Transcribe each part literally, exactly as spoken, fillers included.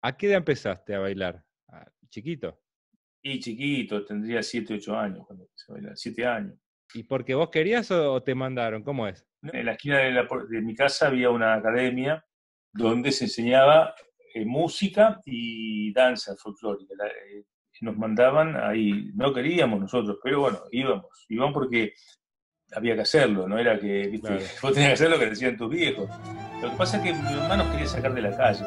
¿A qué edad empezaste a bailar? Ah, ¿chiquito? Y chiquito, tendría siete, ocho años cuando empecé a bailar, siete años. ¿Y porque vos querías o, o te mandaron? ¿Cómo es? En la esquina de, la, de mi casa había una academia donde se enseñaba eh, música y danza folclórica. La, eh, nos mandaban ahí, no queríamos nosotros, pero bueno, íbamos. Íbamos porque había que hacerlo, no era que, viste, Claro. vos tenías que hacer lo que decían tus viejos. Lo que pasa es que mi mamá nos quería sacar de la calle.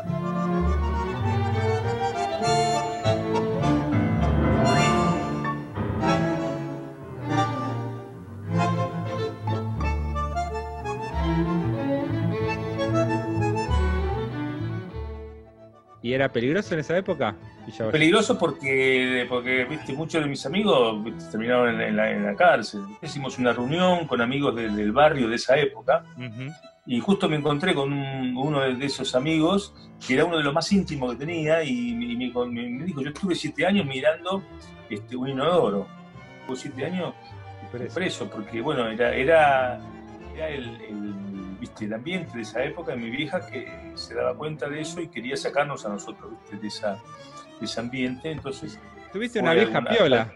¿Y era peligroso en esa época? Peligroso porque, porque viste, muchos de mis amigos viste, terminaron en, en, la, en la cárcel. Hicimos una reunión con amigos de, del barrio de esa época. Uh-huh. Y justo me encontré con un, uno de esos amigos que era uno de los más íntimos que tenía y, y me, me, me dijo, yo estuve siete años mirando este, un inodoro. Estuve siete años preso, preso porque bueno, era, era, era el, el, viste, el ambiente de esa época, mi vieja que se daba cuenta de eso y quería sacarnos a nosotros viste, de, esa, de ese ambiente. Entonces, ¿tuviste una vieja alguna, piola?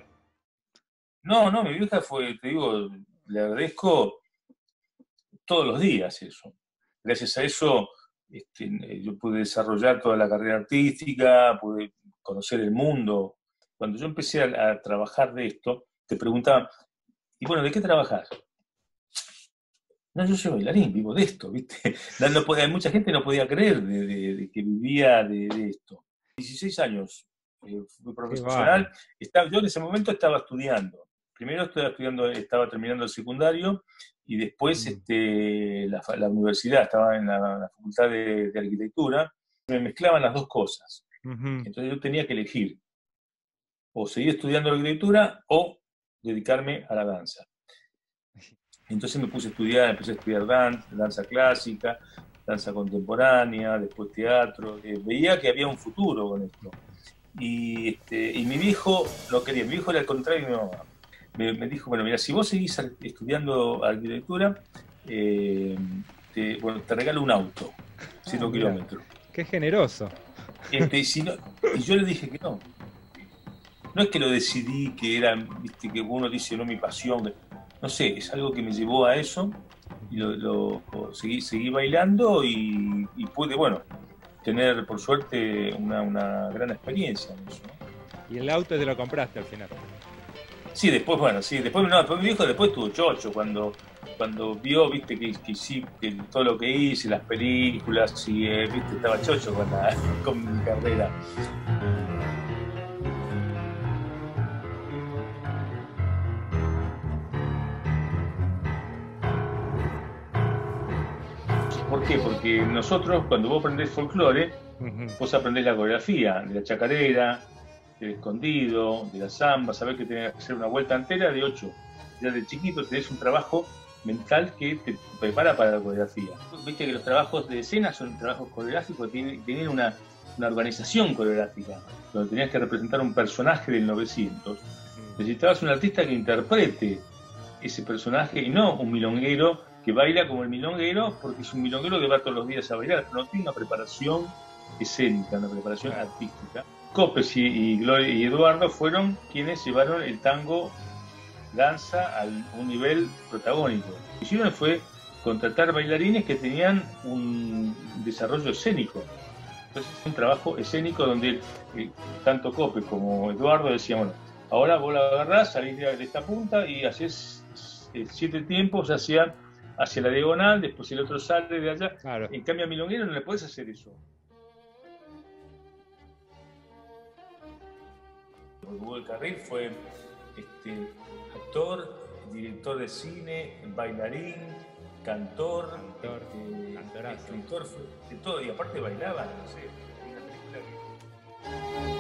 No, no, mi vieja fue, te digo, le agradezco todos los días eso. Gracias a eso este, yo pude desarrollar toda la carrera artística, pude conocer el mundo. Cuando yo empecé a, a trabajar de esto, te preguntaban, y bueno, ¿de qué trabajar? No, yo soy bailarín, vivo de esto, ¿viste? No, no podía, mucha gente no podía creer de, de, de que vivía de, de esto. dieciséis años, eh, fui profesional. Estaba, yo en ese momento estaba estudiando. Primero estaba estudiando, estaba terminando el secundario y después mm. este, la, la universidad, estaba en la, la facultad de, de arquitectura. Me mezclaban las dos cosas. Uh-huh. Entonces yo tenía que elegir o seguir estudiando arquitectura o dedicarme a la danza. Entonces me puse a estudiar, empecé a estudiar danza, danza clásica, danza contemporánea, después teatro. Eh, veía que había un futuro con esto. Y, este, y mi viejo no quería, mi viejo era al contrario de mi mamá. Me, me dijo, bueno, mira, si vos seguís estudiando arquitectura, eh, te, bueno, te regalo un auto, cinco ah, kilómetros. Qué generoso. Este, y, si no, y yo le dije que no. No es que lo decidí, que era, viste, que uno dice, no, mi pasión. No sé, es algo que me llevó a eso y lo, lo, lo seguí, seguí bailando y, y pude, bueno, tener por suerte una, una gran experiencia en eso, ¿no? ¿Y el auto te lo compraste al final? Sí, después, bueno, sí, después, no, después mi viejo después estuvo chocho cuando, cuando vio, viste, que, que sí, que todo lo que hice, las películas, y, eh, viste, estaba chocho con, la, con mi carrera. ¿Por qué? Porque nosotros, cuando vos aprendés folclore, uh-huh. vos aprendés la coreografía de la chacarera, del escondido, de la samba, sabés que tenés que hacer una vuelta entera de ocho. Ya de chiquito tenés un trabajo mental que te prepara para la coreografía. Viste que los trabajos de escena son trabajos coreográficos, tienen, tienen una, una organización coreográfica, donde tenías que representar un personaje del novecientos. Necesitabas un artista que interprete ese personaje y no un milonguero que baila como el milonguero, porque es un milonguero que va todos los días a bailar, pero no tiene una preparación escénica, una preparación artística. Copes y, y, Gloria y Eduardo fueron quienes llevaron el tango danza a un nivel protagónico. Lo que hicieron fue contratar bailarines que tenían un desarrollo escénico. Entonces un trabajo escénico donde eh, tanto Cope como Eduardo decían, bueno, ahora vos la agarrás, salís de, de esta punta y haces eh, siete tiempos hacia, hacia la diagonal, después el otro sale de allá. Claro. En cambio a milonguero no le podés hacer eso. Hugo del Carril fue este, actor, director de cine, bailarín, cantor, cantor este, escritor, de todo, y aparte bailaba, no sé, una película que...